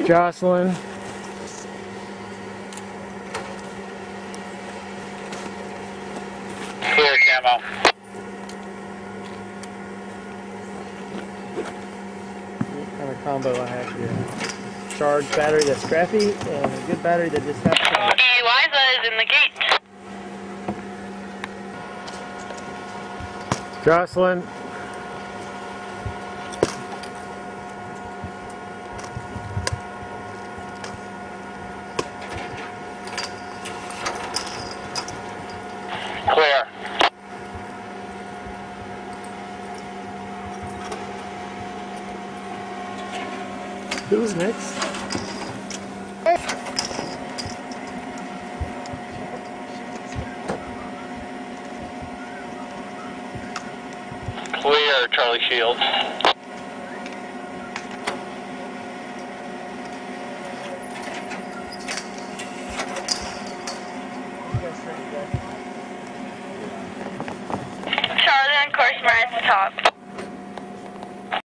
Jocelyn. Clear camo. What kind of combo I have here? Charged battery that's scrappy and a good battery that just has to charge. Eliza is in the gate. Jocelyn. Clear. Who's next? Clear, Charlie Shields. Charlie on course, Mariah at the top.